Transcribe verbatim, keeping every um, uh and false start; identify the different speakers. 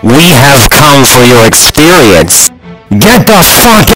Speaker 1: We have come for your experience. Get the fuck